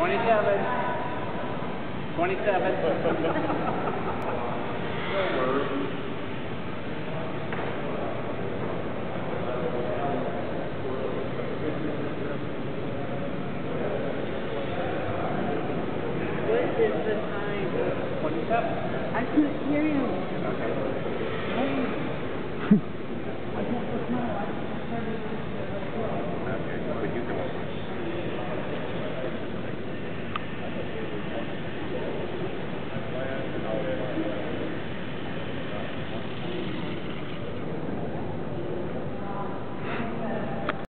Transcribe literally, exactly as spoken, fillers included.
twenty-seven. twenty-seven. What is the time? twenty-seven. I couldn't hear him. Okay.